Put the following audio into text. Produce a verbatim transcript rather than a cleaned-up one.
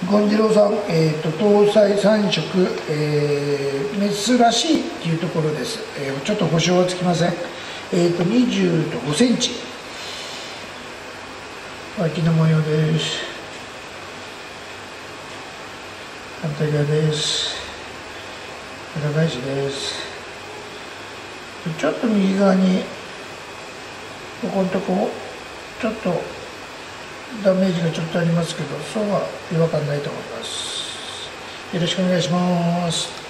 権次郎さん、えーと、搭載さん色、えー、メスらしいっていうところです。えー、ちょっと保証はつきません。えーと、にじゅうごセンチ。脇の模様です。反対側です。裏返しです。ちょっと右側に、ここのとこ、ちょっとダメージがちょっとありますけど、そうは違和感ないと思います。よろしくお願いします。